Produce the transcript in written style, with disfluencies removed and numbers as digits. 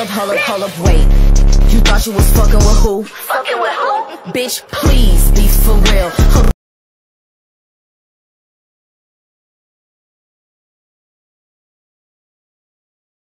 hold up, wait. You thought you was fucking with who? Fucking with who? Bitch, please be for real.